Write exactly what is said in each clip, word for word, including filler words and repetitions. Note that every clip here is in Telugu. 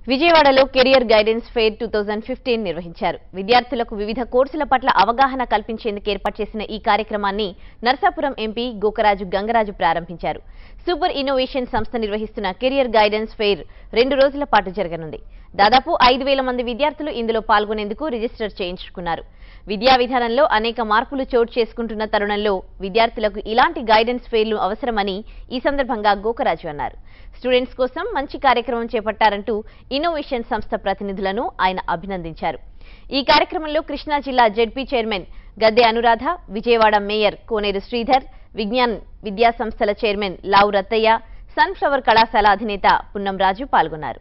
విజయవాడలో career guidance fair two thousand fifteen నిర్వహించారు. విద్యార్థులకు వివిధ కోర్సుల పట్ల అవగాహన కల్పించేందుకు ఏర్పాటు చేసిన ఈ కార్యక్రమాన్ని నర్సాపురం ఎంపీ గోకరాజు గంగరాజు ప్రారంభించారు. సూపర్ ఇన్నోవేషన్ సంస్థ నిర్వహిస్తున్న కెరియర్ గైడెన్స్ ఫెయిర్ రెండు రోజుల పాటు జరగనుంది. దాదాపు ఐదు వేల మంది విద్యార్థులు ఇందులో పాల్గొనేందుకు రిజిస్టర్ చేయించుకున్నారు. విద్యా విధానంలో అనేక మార్పులు చోటు చేసుకుంటున్న తరుణంలో విద్యార్థులకు ఇలాంటి గైడెన్స్ ఫెయిర్లు అవసరమని ఈ సందర్భంగా గోకరాజు అన్నారు. స్టూడెంట్స్ కోసం మంచి కార్యక్రమం చేపట్టారంటూ ఇన్నోవేషన్ సంస్థ ప్రతినిధులను ఆయన అభినందించారు. ఈ కార్యక్రమంలో కృష్ణా జిల్లా ZP chairman Gadde Anuradha, Vijayawada mayor Koneru Sridhar, Vignan విద్యా సంస్థల చైర్మన్ లావు రత్తయ్య, సన్ఫ్లవర్ కళాశాల అధినేత పున్నంరాజు పాల్గొన్నారు.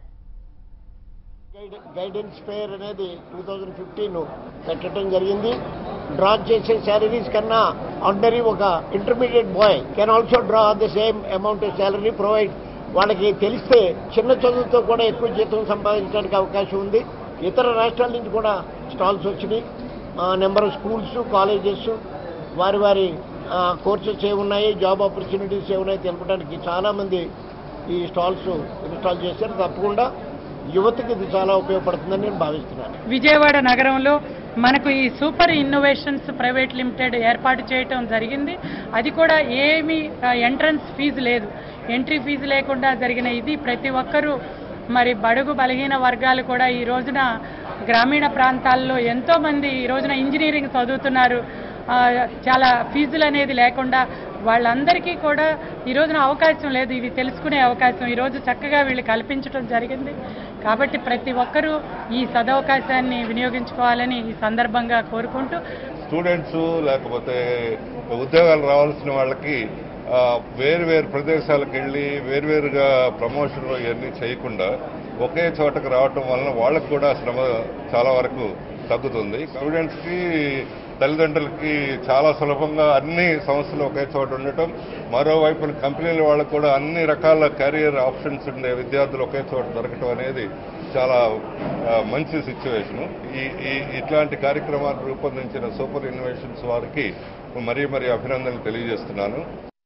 గైడెన్స్ ఫెయిర్ అనేది టూ థౌజండ్ ఫిఫ్టీన్ పెట్టడం జరిగింది. డ్రా చేసే శాలరీస్ కన్నా ఆర్డినరీ ఒక intermediate boy can also draw the same amount of salary provide. వాళ్ళకి తెలిస్తే చిన్న చదువుతో కూడా ఎక్కువ జీతం సంపాదించడానికి అవకాశం ఉంది. ఇతర రాష్ట్రాల నుంచి కూడా స్టాల్స్ వచ్చినాయి. నెంబర్ ఆఫ్ స్కూల్స్, కాలేజెస్ వారి వారి కోర్సెస్ ఏమున్నాయి, జాబ్ ఆపర్చునిటీస్ ఏమున్నాయి తెలపడానికి చాలామంది ఈ స్టాల్స్ ఇన్స్టాల్ చేశారు. తప్పకుండా యువతకి ఇది చాలా ఉపయోగపడుతుందని నేను భావిస్తున్నాను. విజయవాడ నగరంలో మనకు ఈ సూపర్ ఇన్నోవేషన్స్ ప్రైవేట్ లిమిటెడ్ ఏర్పాటు చేయటం జరిగింది. అది కూడా ఏమీ ఎంట్రన్స్ ఫీజు లేదు, ఎంట్రీ ఫీజు లేకుండా జరిగిన ఇది ప్రతి ఒక్కరూ మరి బడుగు బలహీన వర్గాలు కూడా ఈ రోజున గ్రామీణ ప్రాంతాల్లో ఎంతోమంది ఈ రోజున ఇంజనీరింగ్ చదువుతున్నారు. చాలా ఫీజులు అనేది లేకుండా వాళ్ళందరికీ కూడా ఈ రోజున అవకాశం లేదు, ఇవి తెలుసుకునే అవకాశం ఈరోజు చక్కగా వీళ్ళు కల్పించడం జరిగింది. కాబట్టి ప్రతి ఒక్కరూ ఈ సదవకాశాన్ని వినియోగించుకోవాలని ఈ సందర్భంగా కోరుకుంటూ, స్టూడెంట్స్ లేకపోతే ఉద్యోగాలు రావాల్సిన వాళ్ళకి వేరు వేరు ప్రదేశాలకు వెళ్ళి వేరువేరుగా ప్రమోషన్లు ఇవన్నీ చేయకుండా ఒకే చోటకు రావటం వలన వాళ్ళకు కూడా శ్రమ చాలా వరకు తగ్గుతుంది. స్టూడెంట్స్కి, తల్లిదండ్రులకి చాలా సులభంగా అన్ని సంస్థలు ఒకే చోట ఉండటం, మరోవైపు కంపెనీల వాళ్ళకు కూడా అన్ని రకాల కెరియర్ ఆప్షన్స్ ఉండే విద్యార్థులు ఒకే చోట దొరకటం అనేది చాలా మంచి సిచ్యువేషను. ఈ ఈ ఇట్లాంటి కార్యక్రమాలు రూపొందించిన సూపర్ ఇన్నోవేషన్స్ వారికి మరీ మరీ అభినందనలు తెలియజేస్తున్నాను.